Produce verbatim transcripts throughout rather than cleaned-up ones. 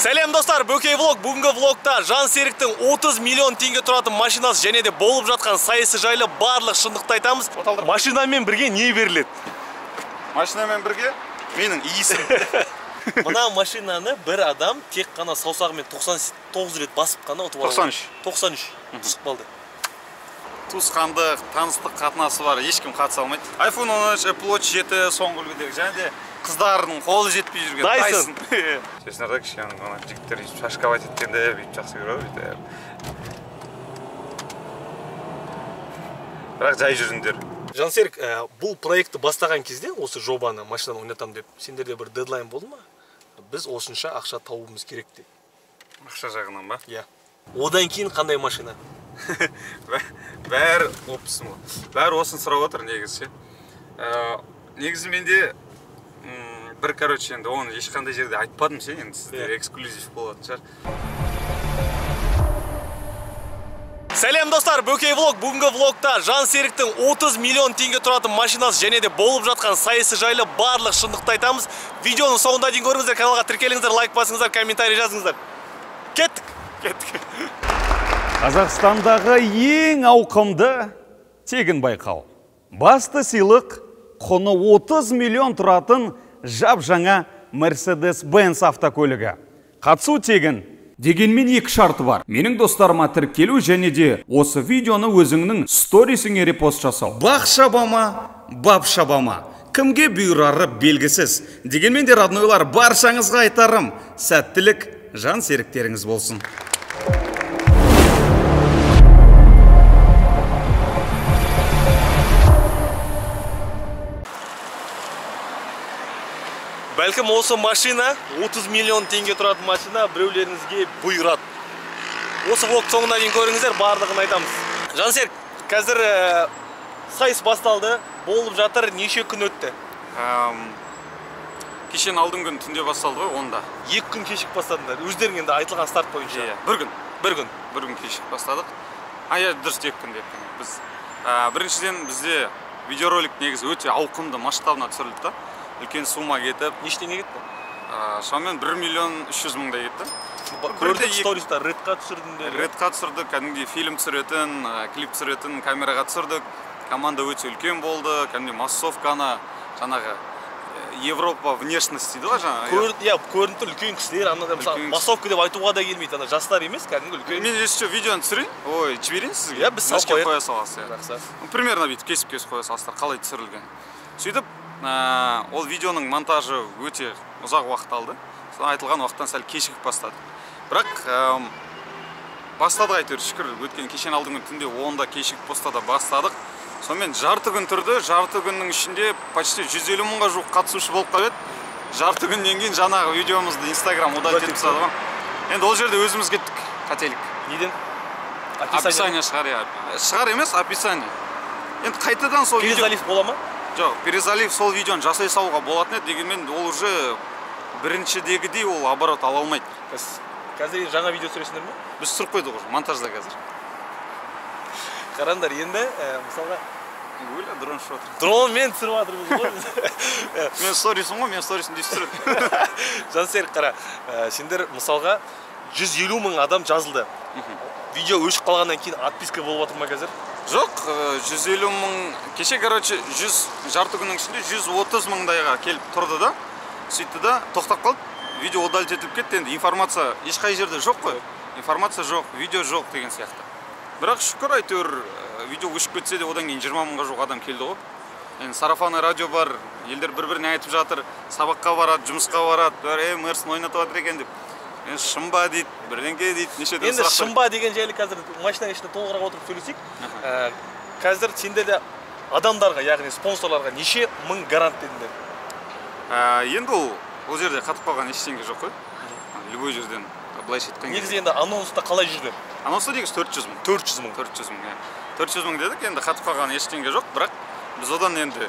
Сәлем достар, Бөкей влог. Бүгінгі влогта Жан Серіктің отыз миллион теңге тұратын машинасы және де болып жатқан сайысы жайлы барлық шындықты айтамыз. Машинамен бірге не беріледі? Машинамен бірге менің иісім. Мына машинаны бір адам тек қана саусағымен тоқсан тоғыз рет басып қана ұтып алды. тоқсан үш. тоқсан үш. Түсіп қалды. Туысқандық, таныстық қатынасы бар, ешкім қатыса алмайды. айфон он үш, Apple Watch жеті соңғы үлгідегі және де қыздардың қолы жетпей жүрген Dyson. Честно, кішкене жігіттер шашкавать еткенде бүйтіп жақсы көреді бүйтіп. Бірақ жай жүріңдер. Жансерік, бұл проектті бастаған кезде, осы жобаны машинаны ойнатам деп, сендерде бір дедлайн болды ма? Біз осынша ақша тауымыз керек деп. Ақша жағынан ба? Иә. Одан кейін қандай машина? Бәрі опсын ғой. Бәрі осын сұрап отыр негізі. Негізі менде бір, короче, енді оны ешқандай жерде айтпадым сен, енді сіздер эксклюзив болатын шығар. Сәлем достар, Бөкей влог. Бүгінгі влогта Жан Серіктің отыз миллион теңге тұратын машинасы және де болып жатқан сайысы жайлы барлық шындықты айтамыз. Видеоның соңында дейін көріңіздер, каналға тіркеліңіздер, лайк басыңыздар, комментарий жазыңыздар. Кеттік! Кеттік! Қазақстандағы ең ауқымды тегін байқау. Басты сыйлық құны отыз миллион тұратын жап жаңа Mercedes-Benz автокөлігі. Қатысу тегін. Дегенмен екі шарты бар. Менің достарыма тіркелу және де осы видеоны өзіңнің сторисіңе репост жасау. Бақ шабама, бап шабама. Кімге бұйырары белгісіз. Дегенмен де роднойлар баршаңызға айтарым. Сәттілік Жан Серіктеріңіз болсын. Бәлкім осы машина, отыз миллион теңге тұратын машина біреулеріңізге бұйырады. Осы влог соңына дейін көріңіздер, барлығын айтамыз. Жансерік, қазір сайыс басталды, болып жатыр, неше күн өтті? Кешен алдың күн түнде басталды ғой, онда. Екі күн кешік бастадыңдар, өздерің енді айтылған старт бойынша. Бір күн. Бір күн. Бір күн кешік бастадық. Ая, дұрыс екі күн деп. Біз біріншіден бізде видеоролик негізі өте ауқымды масштабына түсірілді да. Үлкен сума кетіп. Нештеңе кетті? Шамамен бір миллион үш жүз мыңдай кетті. Көрдік сториста редқа түсірдіңдер. Редқа түсірдік, кәдімгі фильм түсіретін, клип түсіретін камераға түсірдік. Команда өте үлкен болды, кәдімгі массовканы, жаңағы Европа внешность дейді ғой жаңағы. Иә, көрінді үлкен кісілер, массовка деп айтуға да келмейді, жастар емес, кәдімгі үлкен. Мен еще видеоны түсірейін, ой, жіберейін сізге. Иә, біз сау қоя саласыз. Примерно бүйтіп кесіп-кесіп қоя саласыздар, қалай түсірілген. Сөйтіп, ол видеоның монтажы өте ұзақ уақыт алды. Содан айтылған уақыттан сәл кешігіп бастады. Бірақ бастадық әйтеуір, шүкір, өткен кешен алдың күн түнде онда кешігіп бастада бастадық. Сонымен жарты күн тұрды, жарты күннің ішінде почти жүз елу мыңға жуық қатысушы болып қалды. Жарты күннен кейін жаңағы видеомызды Instagram удалить етіп тастады. Енді ол жерде өзіміз кеттік, қателік. Неден? Описание шығар, иә. Шығар емес, описание. Енді қайтадан сол видео... Перезалив бола ма? Жоқ, перезалив сол видеоны жасай салуға болатын еді, дегенмен ол уже біріншідегідей ол оборот ала алмайды. Қазір жаңа видео түсіресіңдер ме? Біз түсіріп қойдық уже, монтажда қазір. Қараңдар, енді мысалға Өлі, дрон шот. Дронмен түсіріп жатырмыз ғой. Мен сторисім ғой, мен сторисім дейсіз түсіреді. Жансерік, қара, сендер мысалға жүз елу мың адам жазылды. Видео өшіп қалғаннан кейін отписка болып жатыр ма қазір? Жоқ, жүз елу мың, кеше, короче, жарты күннің ішінде жүз отыз мыңдайға келіп тұрды да, сөйтті да, тоқтап қалды, видео удалить етіп кетті, енді информация ешқай жерде жоқ қой, информация жоқ, видео жоқ деген сияқты. Бірақ шүкір әйтеуір, видео өшіп кетсе де, одан кейін жиырма мыңға жоқ адам келді ғой. Енді сарафаны радио бар, елдер бір-біріне айтып жатыр, сабаққа барады, жұмысқа барады, ей, Мерсін ойнатып жатыр екен деп. Енді шымба дейді, бірдеңке дейді, неше де Енді шымба деген жайлы қазір машинаның ішінде толығырақ отырып сөйлесек. Қазір сендерде адамдарға, яғни спонсорларға неше мың гарант дедіңдер? Енді ол ол жерде қатып қалған ештеңе жоқ қой. Любой жерден былайша айтқан кезде. Негізі енді анонста қалай жүрді? Анонста негізі төрт жүз мың. төрт жүз мың. төрт жүз мың, иә. төрт жүз мың дедік, енді қатып қалған ештеңе жоқ, бірақ біз одан енді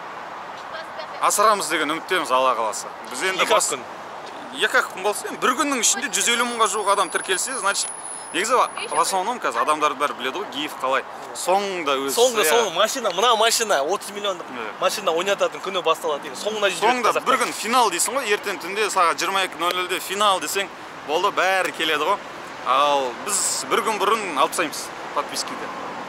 асырамыз деген үміттеміз Алла қаласа. Біз енді екі күн. Екі күн болса, бір күннің ішінде жүз елу мыңға жуық адам тіркелсе, значит, негізі в основном қазір адамдарды бәрі біледі ғой, Гиев қалай. Соңында өзі. Соңында, соңында машина, мына машина отыз миллиондық машина ойнататын күні басталады. Соңында жүз Соңында бір күн финал дейсің ғой, ертең түнде сағат жиырма екі нөл нөлде финал десең, болды, бәрі келеді ғой. Ал біз бір күн бұрын алып тастаймыз подпискиді.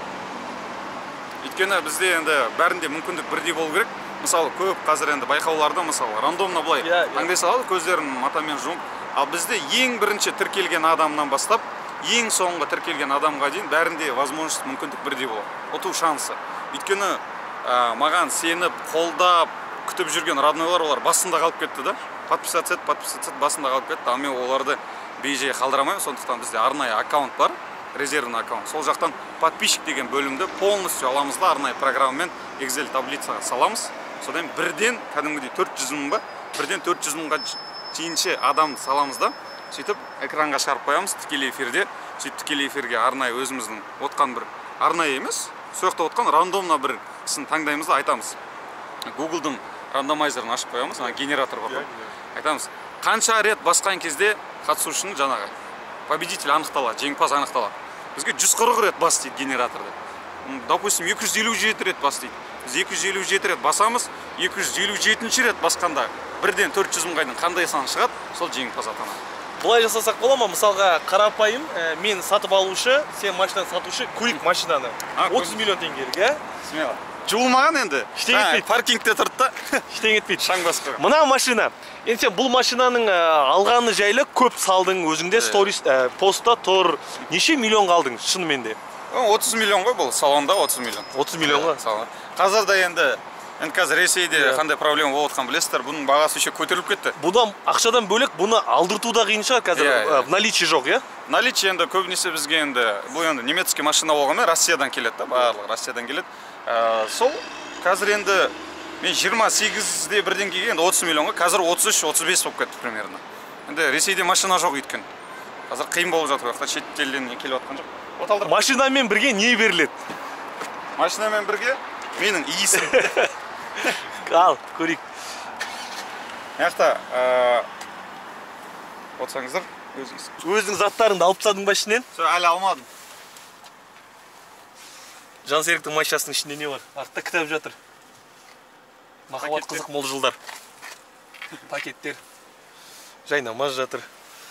Өйткені бізде енді бәрінде мүмкіндік бірдей болу керек. Мысалы, көп қазір енді байқауларда мысалы рандомно былай таңдай салады, көздерін матамен жұмып. Ал бізде ең бірінші тіркелген адамнан бастап, ең соңғы тіркелген адамға дейін бәрінде возможность мүмкіндік бірдей болады. Ұту шансы. Өйткені маған сеніп, қолдап, күтіп жүрген роднойлар олар басында қалып кетті да. Подписаться ет, подписаться ет, басында қалып кетті. Ал мен оларды бейжай қалдырамаймын. Сондықтан бізде арнайы аккаунт бар, резервный аккаунт. Сол жақтан подписчик деген бөлімді полностью аламыз да, арнайы программамен Excel таблицаға саламыз. Содан бірден кәдімгідей төрт жүз мың ба, бірден төрт жүз мыңға дейінше адам саламыз да. Сөйтіп экранға шығарып қоямыз тікелей эфирде. Сөйтіп тікелей эфирге арнайы өзіміздің отқан бір арнайы емес, сол жақта отқан рандомно бір кісіні таңдаймыз да айтамыз. Google'дың рандомайзерін ашып қоямыз, генератор бар ғой. Айтамыз, қанша рет басқан кезде қатысушының жаңағы победитель анықталады, жеңімпаз анықталады. Бізге жүз қырық рет бас дейді генераторды. Допустим, екі жүз елу жеті рет бас дейді. Біз екі жүз елу жеті рет басамыз, екі жүз елу жетінші рет басқанда бірден төрт жүз мыңға дейін қандай сан шығады, сол жеңімпаз атанады. Бұлай жасасақ бола ма? Мысалға қарапайым, мен сатып алушы, сен машинаны сатушы, көлік машинаны отыз миллион теңгелік, ә? Смело. Жуылмаған енді. Іштен етпейді. Паркингте тұрды да. Іштен етпейді. Шаң басқа. Мына машина. Енді сен бұл машинаның алғаны жайлы көп салдың, өзіңде сторис постта тұр. Неше миллион қалдың шынымен де? отыз миллион ғой бұл, салонда отыз миллион. отыз миллионға? Қазір да енді, енді қазір Ресейде қандай проблема болып отқан білесіздер, бұның бағасы еще көтеріліп кетті. Бұдан ақшадан бөлек, бұны алдырту да қиын шығар, қазір наличие жоқ, иә? Наличие енді көбінесе бізге енді, бұл енді немецкий машина болғанмен Россиядан келеді да, барлығы Россиядан келеді. Сол қазір енді мен жиырма сегізде бірден келген отыз миллионға, қазір отыз үш отыз бес болып кетті примерно. Енді Ресейде машина жоқ өйткені. Қазір қиын болып жатыр, уақытта шетелден келіп жатқан жоқ. Машинамен бірге не беріледі? Машинамен бірге менің иісім. Ал, көрейік. Яқта отсаңыздар, өзіңіз. Өзің заттарыңды алып тастадың ба ішінен? Сол, әлі алмадым. Жансеріктің машинасының ішінде не бар? Артта кітап жатыр. Махаббат қызық мол жылдар. Пакеттер. Жайнамаз жатыр.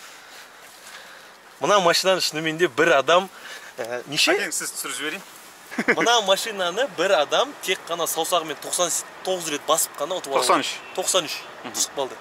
Мына машинаның шынымен де бір адам неше? Әкең сіз түсіріп жіберейін. Мына машинаны бір адам тек қана саусағымен тоқсан тоғыз рет басып қана ұтып алды. тоқсан үш. тоқсан үш. Түсіп қалды.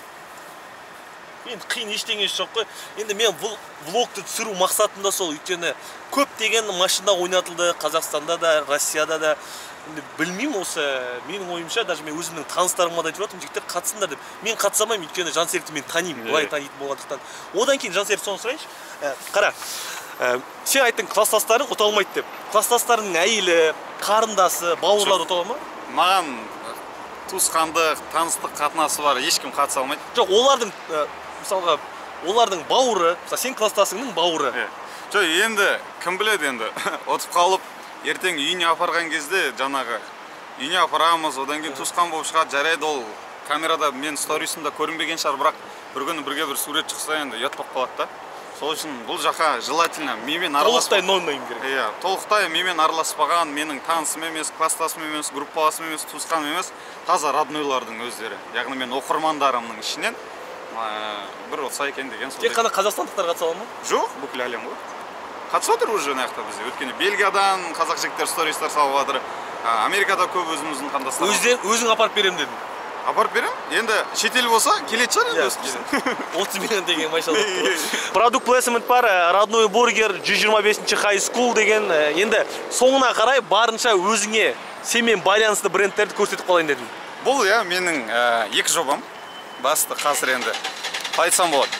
Енді қиын ештеңесі жоқ қой. Енді мен бұл влогты түсіру мақсатында сол, өйткені көптеген машина ойнатылды Қазақстанда да, Россияда да. Енді білмеймін осы, менің ойымша, даже мен өзімнің таныстарыма да айтып жатырмын, жігіттер қатысыңдар деп. Мен қатысамаймын, өйткені Жансерікті мен танимын, былай танитын болғандықтан. Одан кейін Жансерік соны сұрайыншы. Қара, сен айттың класстастарың ұта алмайды деп. Класстастарының әйелі, қарындасы, бауырлары ұта ала ма? Маған туысқандық, таныстық қатынасы бар, ешкім қатыса алмайды. Жоқ, олардың мысалға, олардың бауыры, сен класстасыңның бауыры. Жоқ, енді кім біледі енді, ұтып қалып, ертең үйіне апарған кезде жаңағы үйіне апарамыз, одан кейін туысқан болып шығады, жарайды, ол камерада мен сторисімда көрінбеген шығар, бірақ бір күні бірге бір сурет шықса енді ұят болып қалады да. Сол үшін бұл жаққа желательно менімен араласпаған. Толықтай ноймайым керек. Иә, толықтай менімен араласпаған, менің танысым емес, класстасым емес, группаласым емес, туысқаным емес, таза роднойлардың өздері. Яғни мен оқырмандарымның ішінен бір отса екен деген. Тек қана қазақстандықтар қатыса ала ма? Жоқ, бүкіл әлем ғой. Қатысып отыр уже наяқта бізде. Өйткені Бельгиядан қазақ жігіттер стористар салып жатыр. Америкада көп өзіміздің қандастар. Өзің апарып берем дедің. Апарып берем? Енді шетел болса келетін шығар енді. отыз миллион деген машалла. Продукт плейсмент бар, родной бургер, жүз жиырма бесінші high school деген. Енді соңына қарай барынша өзіңе сенмен байланысты брендтерді көрсетіп қалайын дедім. Бұл иә менің екі жобам. Басты қазір енді айтсам болады.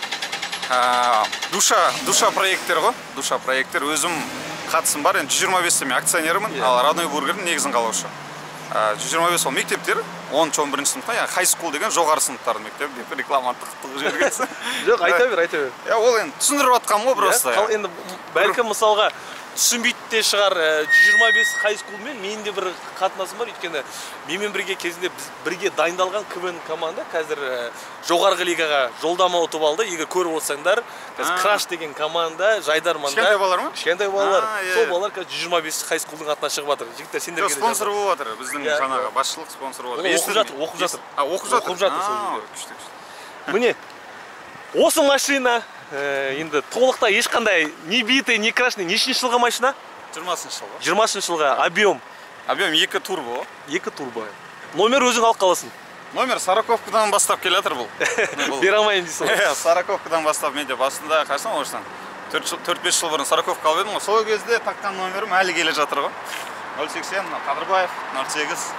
Душа, душа проекттер ғой. Душа проекттер өзім қатысым бар. Енді жүз жиырма бесте мен акционерімін, ал родной бургердің негізін қалаушы. жүз жиырма бес ол мектептер, оныншы он бірінші сыныпта, яғни high school деген жоғары сыныптардың мектебі деп реклама тықтық жібергенсің. Жоқ, айта бер, айта бер. Я ол енді түсіндіріп жатқам ғой просто. Енді бәлкім мысалға түсінбейді де шығар, жүз жиырма бес high school мен менің де бір қатынасым бар, өйткені менімен бірге кезінде біз бірге дайындалған КВН команда қазір жоғарғы лигаға жолдама ұтып алды. Егер көріп отырсаңдар, қазір Краш деген команда Жайдарманда. Кішкентай балалар ма? Кішкентай балалар. Сол балалар қазір жүз жиырма бес high school-дың атынан шығып жатыр. Жігіттер сендерге де спонсор болып жатыр. Біздің жаңағы басшылық спонсор болып жатыр. Оқып жатыр, оқып жатыр. А, оқып жатыр. Оқып жатыр сол жерде. Міне, осы машина Енді толықтай ешқандай не битый, не крашный, нешінші жылғы машина? жиырмасыншы жылғы. жиырмасыншы жылғы. Объем? Объем екі турбо. екі турбо. Номер өзің алып қаласың? Номер сороковкадан бастап келатыр бұл. Бере алмайын дейсің. сороковкадан бастап менде басында қайсан орыстан төрт бес жыл бұрын сороковка алып едім ғой. Сол кезде таққан номерім әлі келе жатыр ғой. нөл сексен Қадырбаев нөл сегіз.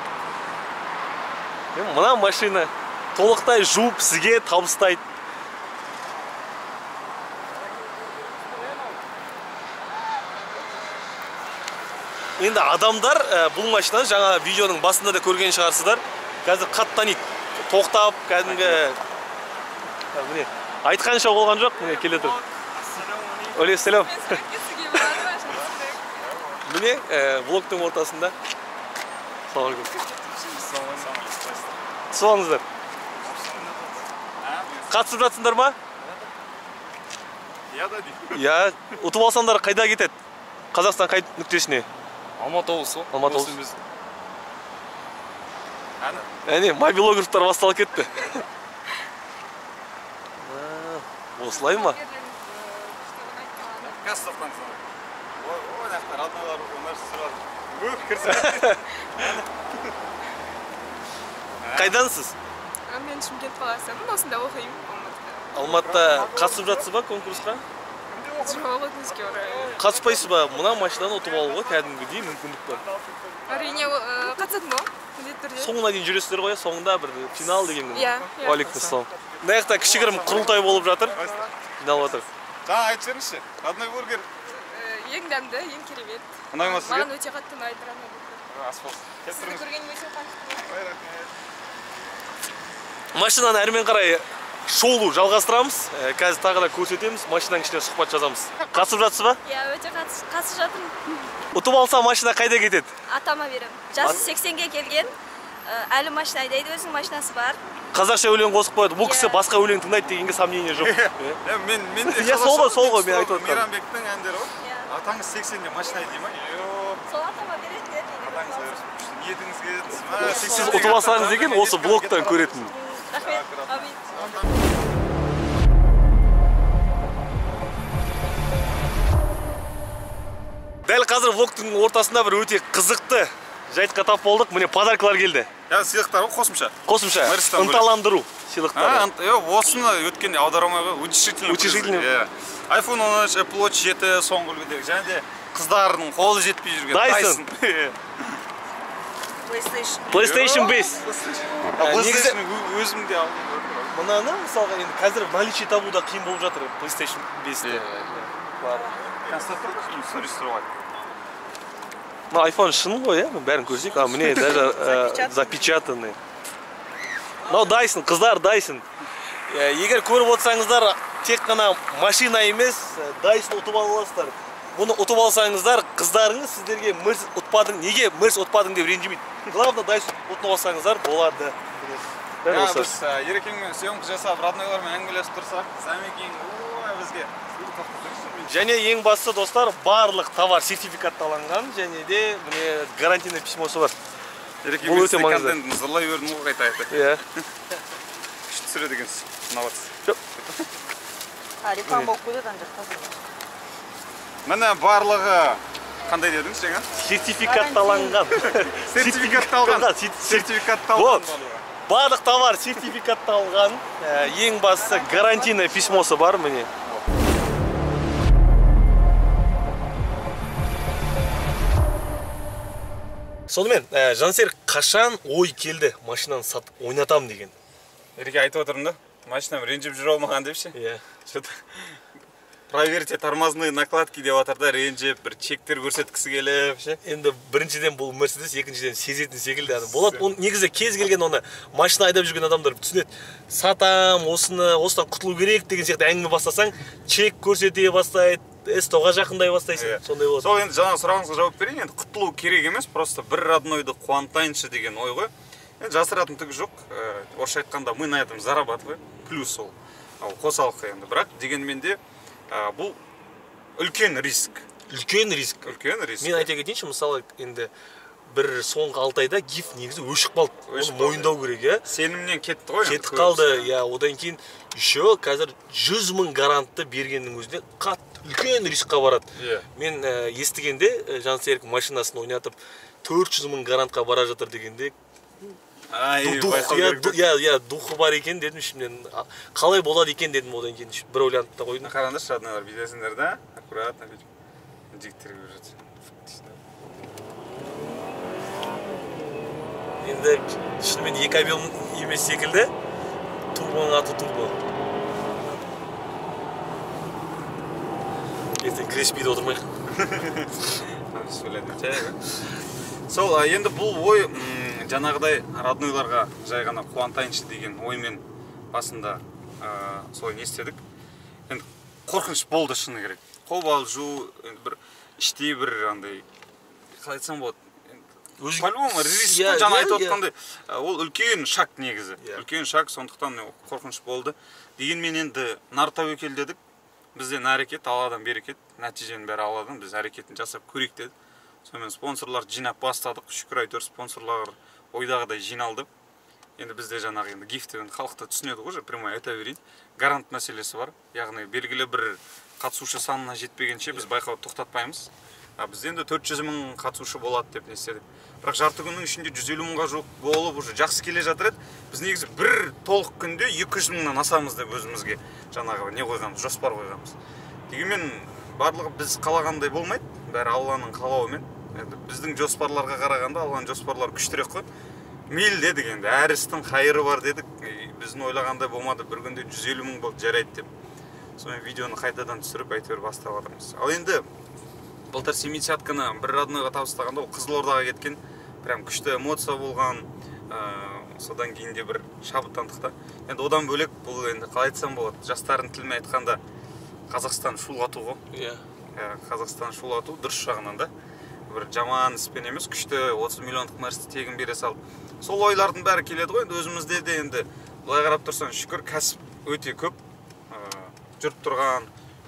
Мына машина толықтай жуып сізге табыстайды. Енді адамдар бұл машинаны жаңа видеоның басында да көрген шығарсыздар. Қазір қатты таниды. Тоқтап, кәдімгі міне айтқанша болған жоқ, міне келе тұр. Алейкум. Міне влогтың ортасында. Соңыздар. Қатысып жатсыңдар ма? Я да деймін. Я, ұтып алсаңдар қайда кетеді? Қазақстан қай нүктесіне? Алматы облысы. Алматы облысы. Әне, мобилографтар басталып кетті. Осылай ма? Кастовтан sonra. Ой, нақтар, роднойлар onlar сұрады. Өх, кірсін. Қайдансыз? Мен Шымкент қаласымын, осында оқимын Алматыда. Алматыда қатысып жатсыз ба конкурсқа? Жоқ, өкінішке орай. Қатыспайсыз ба? Мына машинаны ұтып алуға кәдімгідей мүмкіндік бар. Әрине қатысатын ба? Міндетті түрде. Соңына дейін жүресіздер ғой, соңында бір финал деген күн. Иә. Уалейкумассалам. Мына жақта кішігірім құрылтай болып жатыр. Жиналып жатыр. Жаңа айтып жіберіңізші, родной бургер. Ең дәмді, ең керемет. Ұнай ма сізге? Маған өте қатты ұнайды родной бургер. Ас болсын. Сізді көргеніме өте қуаныштымын. Машинаны әрмен қарай шолу жалғастырамыз. Қазір тағы да көрсетеміз, машинаның ішіне сұхбат жазамыз. Қатысып жатсыз ба? Иә, өте қатысып жатырмын. Ұтып алса машина қайда кетеді? Атама беремін. Жасы сексенге келген. Әлі машина айдайды, өзінің машинасы бар. Қазақша өлең қосып қояды. Бұл кісі басқа өлең тыңдайды дегенге сомнение жоқ. Мен мен де Я сол ғой, сол ғой мен айтып отырмын. Мейрамбектің әндері ғой. Атаңыз сексенде машина айдайды ма? Сол атама береді. Атаңыз күшті ниетіңіз келеді. Сіз ұтып алсаңыз деген осы блогтан көретін. Рахмет. Амин. Дәл қазір влогтың ортасында бір өте қызықты жайтқа тап болдық. Міне подаркалар келді. Я сыйлықтар ғой қосымша. Қосымша ынталандыру сыйлықтары. Осыны өткенде аударамай утешительный. Утешительный. айфон он үш, Apple Watch жеті соңғы үлгідегі. Және де қыздардың қолы жетпей жүрген Dyson. PlayStation. PlayStation бес. PlayStation өзімде алдым. Мынаны мысалға енді қазір наличие табуда қиын болып жатыр PlayStation бесте. Конструктор суреттіріп. Мына iPhone шын ғой, бәрін көрсек. А міне даже запечатанный. Мынау Dyson, қыздар Dyson. Егер көріп отырсаңыздар, тек қана машина емес, Dyson ұтып аласыздар. Бұны ұтып алсаңыздар, қыздарыңыз сіздерге мырс ұтпадың, неге мырс ұтпадың деп ренжімейді. Главное, Dyson ұтып алсаңыздар болады. Біз ерекеңмен съемка жасап, роднойлармен әңгімелесіп тұрсақ, сәмекең бізге. Және ең бастысы достар, барлық товар сертификатталынған, және де міне гарантийный письмосы бар. Бұл өте маңызды. Контентін зырлай бердің ғой қайта айты. Иә. Күшті түсіреді екенсіз. Ұнаватсыз. Жоқ. Реклама болып қойды ана Міне барлығы қандай дедіңіз жаңа? Сертификатталынған. Сертификатталған. Сертификатталған. Барлық товар сертификатталған. Ең бастысы гарантийный письмосы бар міне. Сонымен, Жансерік қашан ой келді машинаны сатып ойнатам деген? Ереке айтып отырмын да, машинам ренжіп жүре алмаған деп ше? Иә. Проверьте тормозные накладки деп атырда ренжіп, бір чектер көрсеткісі келіп ше? Енді біріншіден бұл Мерседес, екіншіден сезетін секілді. Болады, негізі кез келген оны машина айдап жүрген адамдар түсінеді. Сатам, осыны, осыдан құтылу керек деген сияқты әңгіме бастасаң, чек көрсете бастайды. эс-тоға жақындай бастайсың, сондай болады. Сол енді жаңа сұрағыңызға жауап берейін, енді құтылу керек емес, просто бір роднойды қуантайыншы деген ой ғой. Енді жасыратын түгі жоқ, орысша айтқанда мы на этом зарабатываем, плюс ол, қосалқы енді, бірақ дегенмен де бұл үлкен риск. Үлкен риск. Үлкен риск. Мен айта кетейінші, мысалы, енді бір соңғы алты айда гиф негізі өшіп қалды. Оны мойындау керек, иә. Сенімнен кетті ғой. Кетіп қалды, иә. Одан кейін еще қазір жүз мың гарантты бергеннің өзінде қатты үлкен рискқа барады. Мен естігенде Жансерік машинасын ойнатып төрт жүз мың гарантқа бара жатыр дегенде иә, духы бар екен дедім ішімнен. Қалай болады екен дедім, одан кейін бір ойланып та қойдым. Қараңдаршы, роднойлар, бүйтесіңдер да, аккуратно бүйтіп жігіттер көріп жатыр. Енді шынымен екі объем емес секілді. Турбоның аты турбо. Ертең креспиде отырмайық. Сол, енді бұл ой жаңағыдай роднойларға жай ғана қуантайыншы деген оймен басында солай не істедік. Енді қорқыныш болды шыны керек. Қобалжу, бір іштей бір андай қалай айтсам болады. По-любому риск жаңа айтып отқандай, ол үлкен шаг негізі. Үлкен шаг, сондықтан қорқыныш болды. Дегенмен енді нар тәуекел дедік. Бізден әрекет, Алладан берекет, нәтиженің бәрі Алладан, біз әрекетін жасап көрейік дедік. Сонымен спонсорлар жинап бастадық. Шүкір әйтеуір спонсорлар ойдағыдай жиналды. Енді бізде жаңағы енді гифтен халықты түсінеді ғой, прямой айта берейін. Гарант мәселесі бар. Яғни белгілі бір қатысушы санына жетпегенше біз байқауды тоқтатпаймыз. Бізде енді төрт жүз мың қатысушы болады деп не істедік. Бірақ жарты күннің ішінде жүз елу мыңға жуық болып, уже жақсы келе жатыр еді. Біз негізі бір толық күнде екі жүз мыңнан асамыз деп өзімізге жаңағы не қойғанбыз, жоспар қойғанбыз. Дегенмен барлығы біз қалағандай болмайды. Бәрі Алланың қалауымен. Біздің жоспарларға қарағанда Алланың жоспарлары күштірек қой. Мейлі дедік енді, әр істің қайыры бар дедік. Біздің ойлағандай болмады, бір күнде жүз елу мың болды, жарайды деп. Сонымен видеоны қайтадан түсіріп әйтеуір бастап жатырмыз. Ал енді былтыр семидесятканы бір роднойға табыстағанда ол Қызылордаға кеткен, прям күшті эмоция болған. Содан кейін де бір шабыттандық та. Енді одан бөлек бұл енді қалай айтсам болады, жастардың тілімен айтқанда Қазақстан шулату ғой. Иә. Қазақстан шулату дұрыс жағынан да. Бір жаман іспен емес, күшті отыз миллиондық нәрсті тегін бере салып. Сол ойлардың бәрі келеді ғой, енді өзімізде де енді былай қарап тұрсан, шүкір кәсіп өте көп жүріп тұрған.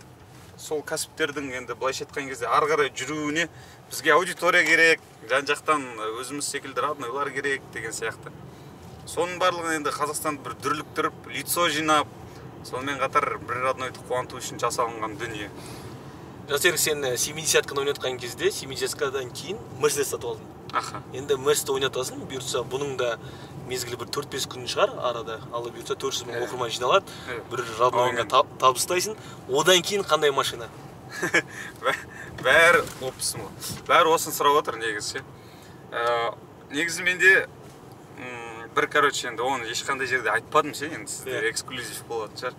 Сол кәсіптердің енді былайша айтқан кезде ары қарай жүруіне бізге аудитория керек, жан-жақтан өзіміз секілді роднойлар керек деген сияқты. Соның барлығын енді Қазақстанды бір дүрліктіріп, лицо жинап, сонымен қатар бір роднойды қуанту үшін жасалынған дүние. Жансерік, сен семидесятканы ойнатқан кезде, семидесяткадан кейін Мерседес сатып алдың. Аха. Енді Мерседесті ойнатасың, бұйыртса бұның да мезгілі бір төрт бес күн шығар арада. Ал бұйыртса төрт жүз мың оқырман жиналады. Бір роднойыңа табыстайсың. Одан кейін қандай машина? Бәрі опсын ғой. Бәрі осын сұрап отыр негізі. Негізі менде бір, короче, енді оны ешқандай жерде айтпадым сен, енді сізде эксклюзив болады шығар.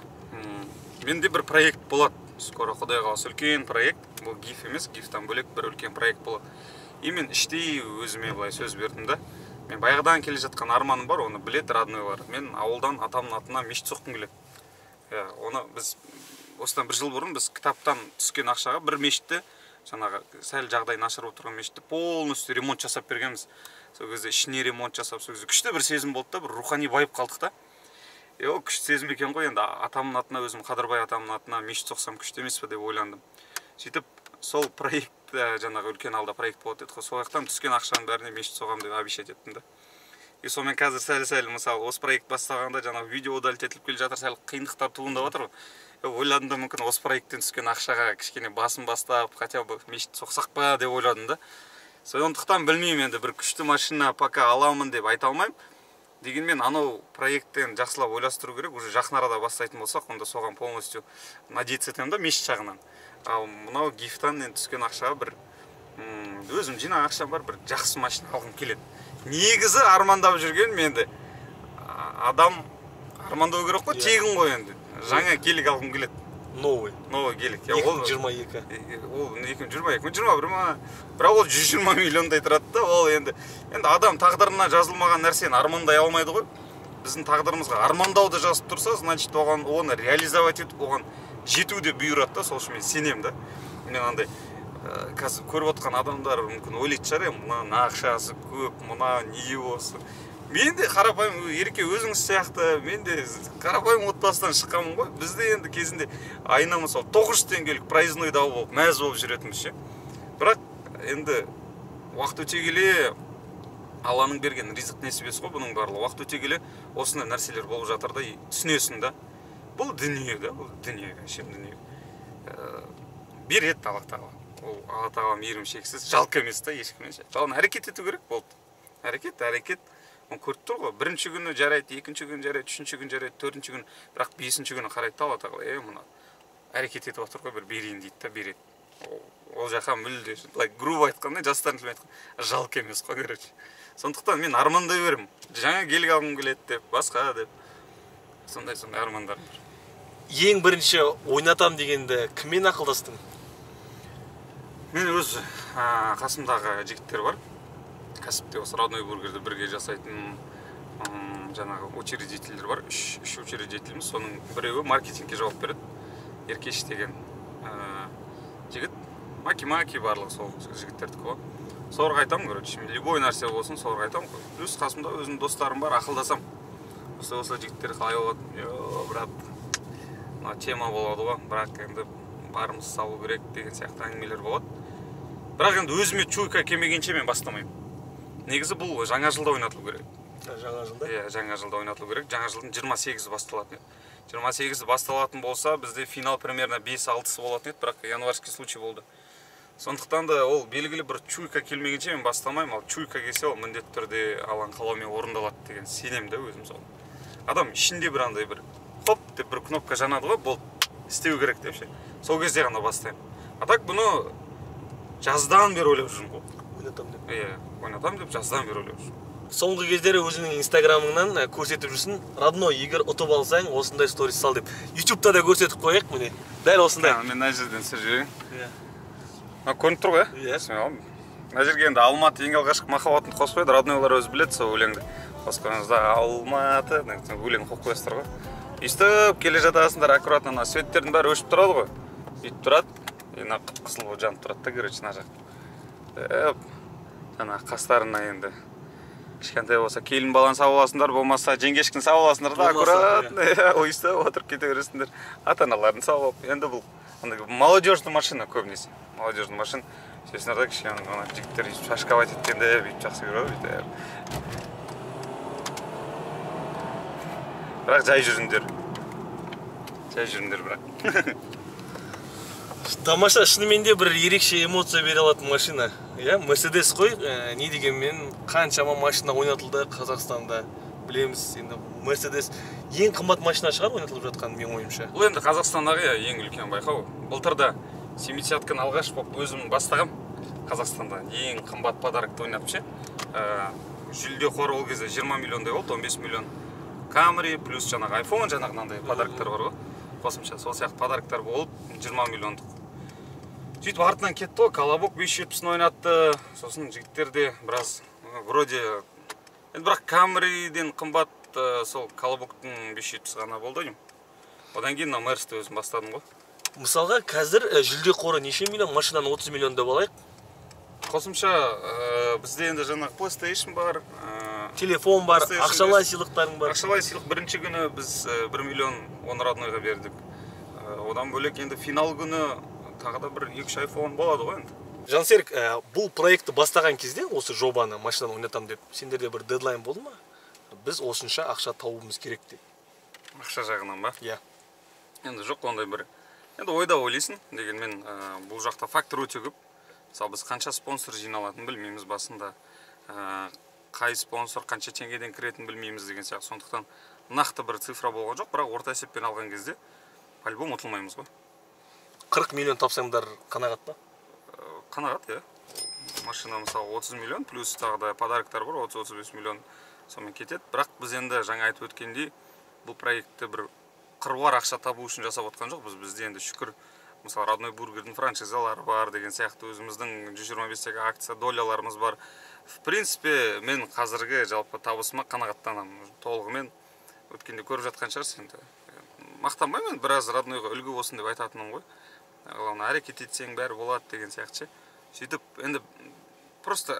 Менде бір проект болады. Скоро Құдай қаласа үлкен проект. Бұл гиф емес, гифтан бөлек бір үлкен проект болады. И мен іштей өзіме былай сөз бердім да. Мен баяғыдан келе жатқан арманым бар, оны білет роднойлар. Мен ауылдан атамның атына мешіт соққым келеді. Оны біз осыдан бір жыл бұрын біз кітаптан түскен ақшаға бір мешітті, жаңағы сәл жағдай нашар болып тұрған мешітті полностью ремонт жасап бергенбіз. Сол кезде ішіне ремонт жасап, сол кезде күшті бір сезім болды да, бір рухани байып қалдық та. Е, ол күшті сезім екен ғой, енді атамның атына, өзім Қадырбай атамның атына мешіт соқсам күшті емес пе деп ойландым. Сөйтіп сол проект, жаңағы үлкен алда проект болады еді ғой, сол жақтан түскен ақшаның бәріне мешіт соғам деп обещать еттім да. И сонымен қазір сәл-сәл мысалы осы проект бастағанда жаңағы видео удалить етіліп келе жатыр, сәл қиындықтар туындап жатыр ғой. Ойладым да, мүмкін осы проекттен түскен ақшаға кішкене басын бастап, хотя бы мешіт соқсақ па деп ойладым да. Сондықтан білмеймін, енді бір күшті машина пока аламын деп айта алмаймын. Дегенмен анау проекттен жақсылап ойластыру керек, уже жақын арада бастайтын болсақ, онда соған полностью надеяться етемін да мешіт жағынан. Ал мынау гифтан енді түскен ақшаға бір өзім жинаған ақшам бар, бір жақсы машина алғым келеді. Негізі армандап жүрген менде адам армандау керек қой, тегін ғой енді. Жаңа келік алғым келеді. Новый. Новый келік. екі мың жиырма екі. Ол екі мың жиырма екі, екі мың жиырма бір ма? Бірақ ол жүз жиырма миллиондай тұрады да, ол енді енді адам тағдырына жазылмаған нәрсені армандай алмайды ғой. Біздің тағдырымызға армандауды жазып тұрса, значит, оған оны реализовать етіп, оған жету де бұйырады да, сол үшін мен сенемін да. Мен андай қазір көріп отқан адамдар мүмкін ойлайды шығар, мына ақшасы көп, мына не осы. Мен де қарапайым, Ереке өзіңіз сияқты, мен де қарапайым отбасыдан шыққанмын ғой. Бізде енді кезінде айына мысалы тоғыз жүз теңгелік проездной дау болып, мәз болып жүретінбіз ше. Бірақ енді уақыт өте келе Алланың берген ризық несібесі ғой бұның барлығы. Уақыт өте келе осындай нәрселер болып жатыр да, түсінесің да. Бұл дүние да, бұл дүние, шын дүние. Береді Аллах тағала. Ол Алла тағала мейірім шексіз, жалко емес та ешкіммен. Жалын әрекет ету керек болды. Әрекет, әрекет. Оны көріп тұр ғой. Бірінші күні жарайды, екінші күні жарайды, үшінші күні жарайды, төртінші күні, бірақ бесінші күні қарайды Алла тағала. Е, мына әрекет етіп отыр ғой, бір берейін дейді та, береді. Ол жаққа мүлде, былай грубо айтқанда, жастардың тілімен айтқанда, жалко емес қой, короче. Сондықтан мен армандай берем. Жаңа келік алғым келеді деп, басқа деп. Сондай сондай армандарым бар. Ең бірінші ойнатам дегенде кіммен ақылдастың? Мен өз қасымдағы жігіттер бар. Кәсіпте осы родной бургерді бірге жасайтын жаңағы учредителдер бар. Үш учредителіміз. Соның біреуі маркетингке жауап береді. Еркеш деген жігіт. Маки-маки барлығы сол жігіттердікі ғой. Сорға айтам, короче, любой нәрсе болсын, сорға айтам. Плюс қасымда өзім достарым бар, ақылдасам. Осы-осы жігіттер қалай болады? Йо, брат, мына тема болады ғой, бірақ енді барымыз салу керек деген сияқты әңгімелер болады. Бірақ енді өзіме чуйка келмегенше мен бастамаймын. Негізі бұл жаңа жылда ойнатылу керек. Жаңа жылда? Иә, жаңа жылда ойнатылу керек. Жаңа жылдың жиырма сегізі басталатын еді. жиырма сегізі басталатын болса, бізде финал примерно бес-алтысы болатын еді, бірақ январский случай болды. Сондықтан да ол белгілі бір чуйка келмегенше мен бастамаймын, ал чуйка келсе ол міндетті түрде Алланың қалауымен орындалады деген сенемін да өзім сол. Адам ішінде бір андай бір хоп деп бір кнопка жанады ғой, болды, істеу керек деп ше. Сол кезде ғана бастаймын. А так бұны жаздан бері ойлап жүрмін ғой. Ойнатам деп. Иә, ойнатам деп жаздан бері ойлап жүрмін. Соңғы кездері өзіңнің инстаграмыңнан көрсетіп жүрсің, родной егер ұтып алсаң, осындай сторис сал деп. ютубта да көрсетіп қояйық міне. Дәл осындай. Мен мына жерден сыр жіберейін. Иә. Көрініп тұр ғой? Иә. Мына жерге енді Алматы ең алғашқы махаббатын қосып қойды, роднойлар өзі біледі сол өлеңді. Қосқаныңызда Алматы өлең қойып қойсыздар ғой. Өйстіп келе жатасыңдар, аккуратно ана светтердің бәрі өшіп тұрады ғой. Өйтіп тұрады, ена қып-қызыл болып жанып тұрады да, короче, мына жақ. Ана қастарына енді кішкентай болса келін баланы сау аласыңдар, болмаса жеңгешкін сау аласыңдар да, аккуратно ойыстап отырып кете бересіңдер. Ата-аналарын сау алып. Енді бұл молодежный машина көбінесе. Молодежный машина. Сөйсіңдер да кішкене жігіттер шашкавать еткенде бүйтіп жақсы көреді. Бірақ жай жүріңдер. Жай жүріңдер бірақ. Тамаша, шынымен де бір ерекше эмоция бере алатын машина. Иә, Мерседес қой, не дегенмен қаншама машина ойнатылды Қазақстанда. Білеміз, енді Мерседес ең қымбат машина шығар ойнатылып жатқан мен ойымша. Бұл енді Қазақстандағы ең үлкен байқау. Былтырда семидесятканы алғаш болып өзім бастағам Қазақстанда. Ең қымбат подарокты ойнатып ше. Жүлде қоры ол кезде жиырма миллиондай болды, он бес миллион. Камри плюс жаңағы айфон, жаңағы мынандай подароктар бар ғой. Қосымша сол сияқты подароктар болып жиырма миллиондық. Сөйтіп артынан кетті ғой, колобок бес жүз жетпісін ойнатты. Сосын жігіттер де біраз вроде енді бірақ Камриден қымбат сол колобоктың бес жүз жетпісі ғана болды деймін. Одан кейін мына Мерсті өзім бастадым ғой. Мысалға қазір жүлде қоры неше миллион, машинаның отыз миллион деп алайық. Қосымша бізде енді жаңағы PlayStation бар, телефон бар, ақшалай сыйлықтарың бар. Ақшалай сыйлық бірінші күні біз бір миллион он роднойға бердік. Одан бөлек енді финал күні тағы да бір екі үш айфон болады ғой енді. Жансерік, бұл проектті бастаған кезде, осы жобаны машинаны ойнатам деп, сендерде бір дедлайн болды ма? Біз осынша ақша тауымыз керек деп. Ақша жағынан ба? Иә. Енді жоқ ондай бір. Енді ойда ойлайсың, дегенмен бұл жақта фактор өте көп. Мысалы біз қанша спонсор жиналатын білмейміз басында. Қай спонсор қанша теңгеден кіретін білмейміз деген сияқты. Сондықтан нақты бір цифра болған жоқ, бірақ орта есеппен алған кезде по-любому ұтылмаймыз ғой. қырық миллион тапсаңдар қанағат па? Қанағат, иә. Машина мысалы отыз миллион, плюс тағы да подароктар бар, отыз отыз бес миллион сонымен кетеді. Бірақ біз енді жаңа айтып өткендей, бұл проектті бір қыруар ақша табу үшін жасап отқан жоқ. Біз бізде енді шүкір, мысалы родной бургердің франшизалары бар деген сияқты, өзіміздің жүз жиырма бестегі акция доляларымыз бар. В принципе, мен қазіргі жалпы табысыма қанағаттанамын. Толығымен өткенде көріп жатқан шығарсыз енді. Мақтанбаймын, біраз роднойға үлгі болсын деп айтатыным ғой. Главное, әрекет етсең бәрі болады деген сияқты. Сөйтіп, енді просто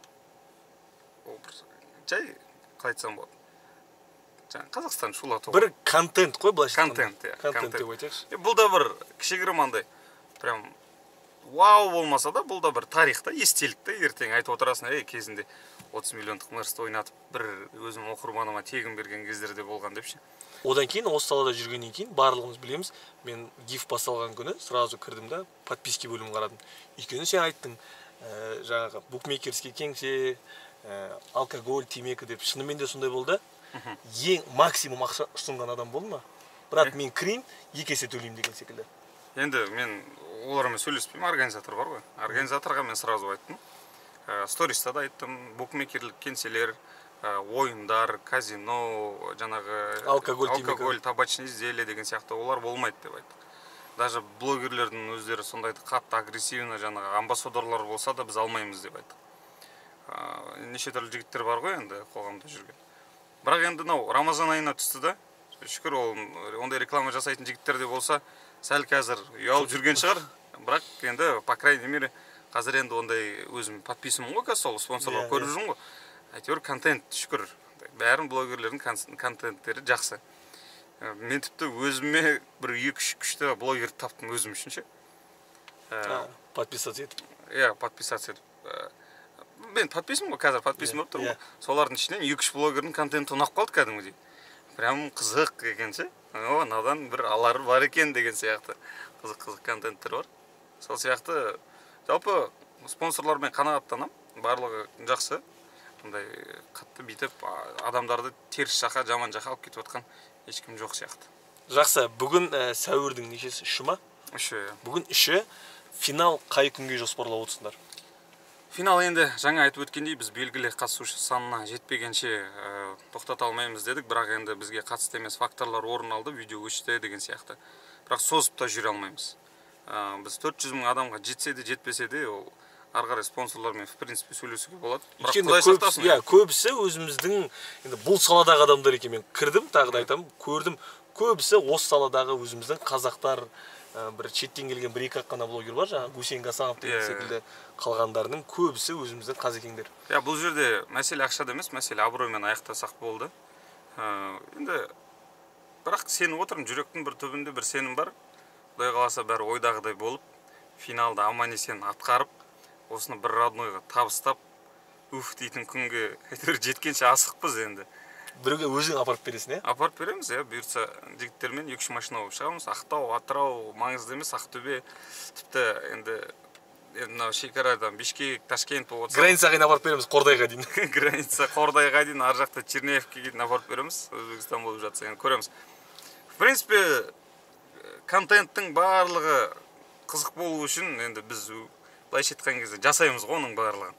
жай қалайтсам болады. Қазақстан шулату. Бір контент қой, былайша. Контент, иә. Контент деп айтайықшы. Бұл да бір кішігірім андай, прям вау болмаса да, бұл да бір тарих та, естелік та, ертең айтып отырасың, ей кезінде отыз миллиондық Мерсті ойнатып, бір өзім оқырманыма тегін берген кездерде болған депші. Одан кейін осы салада жүргеннен кейін барлығымыз білеміз, мен гиф басталған күні сразу кірдім да, подписки бөлімін қарадым. Өйткені сен айттың, жаңағы букмекерский кеңсе, алкоголь, темекі деп, шынымен де сондай болды. Ең максимум ақша ұсынған адам болды ма? Бірақ мен кірейін, екі есе төлеймін деген секілді. Енді мен олармен сөйлеспеймін, организатор бар ғой. Организаторға мен сразу айттым. Сториста да айттым, букмекерлік кеңселер, ойындар, казино, жаңағы алкоголь, табачный изделия деген сияқты олар болмайды деп айттық. Даже блогерлердің өздері сондайды қатты агрессивно, жаңағы амбассадорлар болса да біз алмаймыз деп айттық. Неше түрлі жігіттер бар ғой енді қоғамда жүрген. Бірақ енді мынау Рамазан айына түсті да, шүкір ол ондай реклама жасайтын жігіттер де болса, сәл қазір ұялып жүрген шығар. Бірақ енді по крайней мере қазір енді ондай өзім подписымын ғой, сол спонсорлар көріп жүрмін ғой. Әйтеуір контент шүкір. Бәрін блогерлердің контенттері жақсы. Мен тіпті өзіме бір екі-үш күшті блогер таптым өзім үшін ше. Подписаться етіп. Иә, подписаться етіп. Мен подписым ғой, қазір подписым болып тұрмын. Солардың ішінен екі-үш блогердің контенті ұнап қалды кәдімгідей. Прям қызық екен ше. О, надан бір алары бар екен деген сияқты қызық-қызық контенттер бар. Сол сияқты жалпы спонсорлармен қанағаттанам. Барлығы жақсы. Ондай қатты битіп адамдарды теріс жаққа, жаман жаққа алып кетіп жатқан ешкім жоқ сияқты. Жақсы, бүгін сәуірдің нешесі, үші ма? Үші. Бүгін үші. Финал қай күнге жоспарлап отырсыңдар? Финал енді жаңа айтып өткендей біз белгілі қатысушы санына жетпегенше тоқтата алмаймыз дедік, бірақ енді бізге қатысты емес факторлар орын алды, видео өшті деген сияқты. Бірақ созып та жүре алмаймыз. Біз төрт жүз мың адамға жетсе де жетпесе де, ол ары қарай спонсорлармен в принципе сөйлесуге болады. Бірақ Құдай сақтасын. Иә, көбісі өзіміздің енді бұл саладағы адамдар екен. Мен кірдім, тағы да айтамын, көрдім. Көбісі осы саладағы өзіміздің қазақтар, бір шеттен келген бір екі қана блогер бар, жаңа Гусейн Гасанов деген секілді қалғандарының көбісі өзіміздің қазекеңдер. Иә, бұл жерде мәселе ақшада емес, мәселе абыроймен аяқтасақ болды. Енді бірақ сеніп отырмын, жүректің бір түбінде бір сенім бар. Құдай қаласа бәрі ойдағыдай болып, финалда аман-есен атқарып, осыны бір роднойға табыстап, уф дейтін күнге жеткенше асықпыз енді. Біреуге өзің апарып бересің, е? Апарып береміз, е, бұйыртса жігіттермен екі-үш машина болып шығамыз. Ақтау, Атырау, маңызды емес, Ақтөбе, тіпті енді мынау шекарадан Бишкек, Ташкент болып отырса. Границаға дейін апарып береміз, Қордайға дейін. Граница Қордайға дейін, ар жақта Черняевке дейін апарып береміз. Өзбекстан болып жатса, енді көреміз. В принципе, контенттің барлығы қызық болу үшін енді біз былайша айтқан кезде жасаймыз ғой оның барлығын.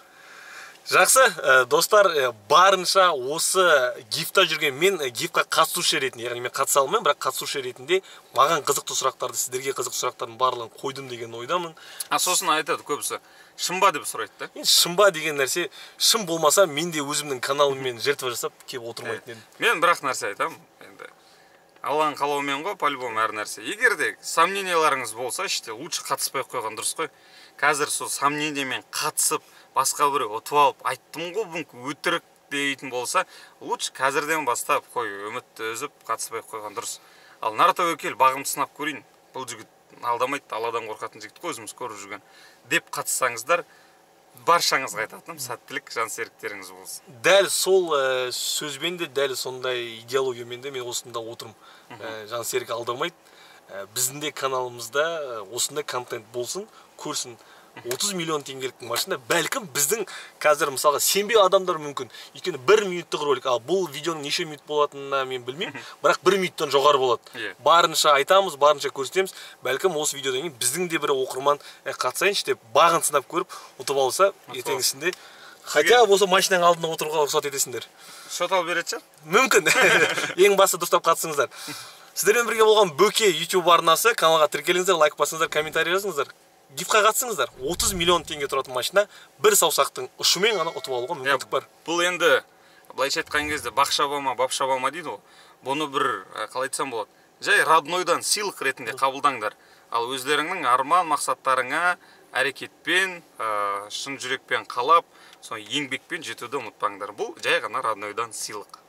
Жақсы, достар, барынша осы гифта жүрген, мен гифқа қатысушы ретінде, яғни мен қатыса алмаймын, бірақ қатысушы ретінде маған қызықты сұрақтарды, сіздерге қызықты сұрақтардың барлығын қойдым деген ойдамын. А сосын айтады көбісі, шын ба деп сұрайды да? Шын ба деген нәрсе, шын болмаса мен де өзімнің каналыммен жертва жасап келіп отырмайтын едім. Мен бірақ нәрсе айтамын, енді Алланың қалауымен ғой, по-любому әр нәрсе. Егер де сомненияларыңыз болса, іште лучше қатыспай қойған дұрыс қой. Қазір сол сомнениямен қатысып, басқа біреу ұтып алып, айттым ғой, бүңкі өтірік дейтін болса, лучше қазірден бастап қой, үмітті үзіп, қатыспай қойған дұрыс. Ал Нартәуекел бағымды сынап көрейін. Бұл жігіт алдамайды, Алладан қорқатын жігіт қой, өзіміз көріп жүрген. Деп қатыссаңыздар, баршаңызға айтатыным, сәттілік жансеріктеріңіз болсын. Дәл сол сөзбен де, дәл сондай идеологиямен де мен осында отырмын. Жансерік алдамайды. Біздің де каналымызда осындай контент болсын, көрсін. отыз миллион теңгелік машина, бәлкім біздің қазір мысалға сенбей адамдар мүмкін. Өйткені бір минуттық ролик, ал бұл видеоның неше минут болатынына мен білмеймін, бірақ бір минуттан жоғары болады. Барынша айтамыз, барынша көрсетеміз. Бәлкім осы видеодан кейін біздің де бір оқырман қатысайыншы деп бағын сынап көріп, ұтып алса, ертеңгісінде хотя болса машинаның алдында отыруға рұқсат етесіңдер. Шот алып береді шығар? Мүмкін. Ең басты дұрыстап қатысыңыздар. Сіздермен бірге болған Бөке YouTube арнасы, каналға тіркеліңіздер, лайк басыңыздар, комментарий жазыңыздар. Гифқа қатысыңыздар. отыз миллион теңге тұратын машина бір саусақтың ұшымен ғана ұтып алуға мүмкіндік бар. Бұл енді былайша айтқан кезде бақшабама, бапшабама дейді ғой. Бұны бір қалай айтсам болады. Жай роднойдан сыйлық ретінде қабылдаңдар. Ал өздеріңнің арман мақсаттарыңа әрекетпен, шын жүрекпен қалап, еңбекпен жетуді ұмытпаңдар. Бұл жай ғана роднойдан сыйлық.